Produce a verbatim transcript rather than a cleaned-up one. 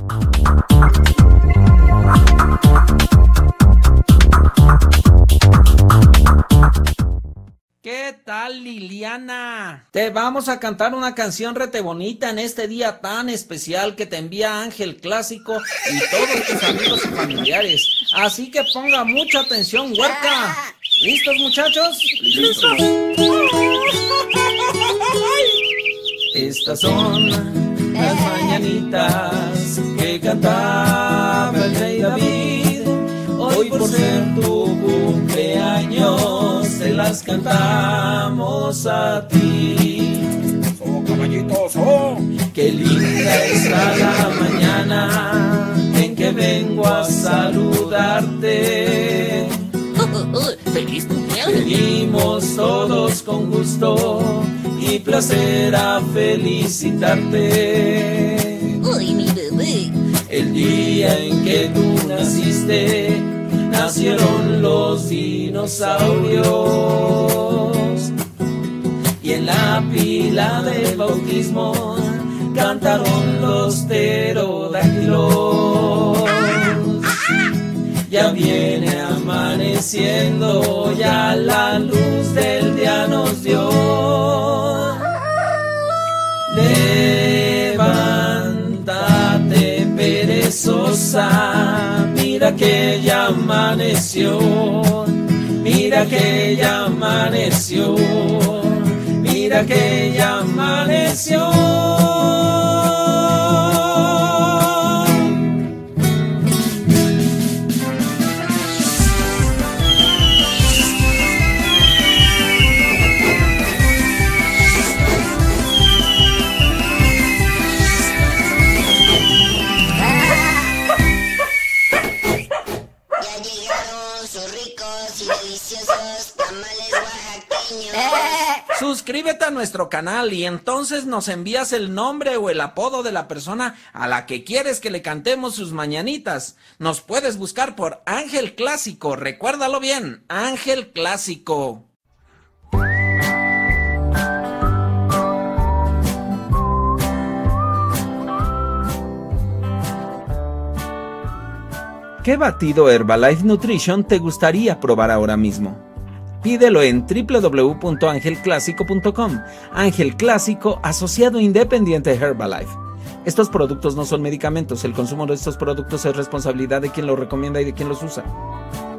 ¿Qué tal, Liliana? Te vamos a cantar una canción rete bonita en este día tan especial que te envía Ángel Clásico y todos tus amigos y familiares. Así que ponga mucha atención, huerca. ¿Listos, muchachos? ¡Listos! Estas son las mañanitas que cantaba el rey David. Hoy por ser tu cumpleaños te las cantamos a ti. ¡Oh, caballitos, oh! Qué linda está la mañana en que vengo a saludarte. ¡Feliz cumpleaños! Venimos todos con gusto y placer a felicitarte. ¡Uy, mi bebé! El día en que tú naciste, nacieron los dinosaurios. Y en la pila del bautismo cantaron los pterodáctilos. Ya viene amaneciendo, ya la luz del día nos dio. Levántate, perezosa, mira que ya amaneció. Mira que ya amaneció. Mira que ya amaneció. Suscríbete a nuestro canal y entonces nos envías el nombre o el apodo de la persona a la que quieres que le cantemos sus mañanitas. Nos puedes buscar por Ángel Clásico, recuérdalo bien, Ángel Clásico. ¿Qué batido Herbalife Nutrition te gustaría probar ahora mismo? Pídelo en doble u doble u doble u punto ángel clásico punto com. Ángel Clásico, asociado independiente Herbalife. Estos productos no son medicamentos. El consumo de estos productos es responsabilidad de quien los recomienda y de quien los usa.